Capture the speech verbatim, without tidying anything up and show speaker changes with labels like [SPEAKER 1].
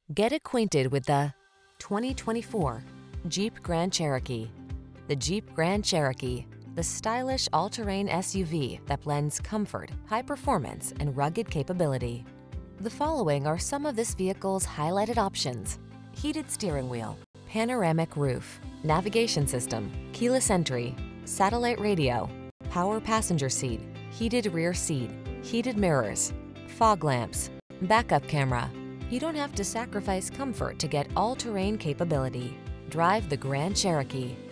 [SPEAKER 1] Get acquainted with the twenty twenty-four Jeep Grand Cherokee. The Jeep Grand Cherokee, the stylish all-terrain S U V that blends comfort, high performance, and rugged capability. The following are some of this vehicle's highlighted options: heated steering wheel, panoramic roof, navigation system, keyless entry, satellite radio, power passenger seat, heated rear seat, heated mirrors, fog lamps, backup camera. You don't have to sacrifice comfort to get all-terrain capability. Drive the Grand Cherokee.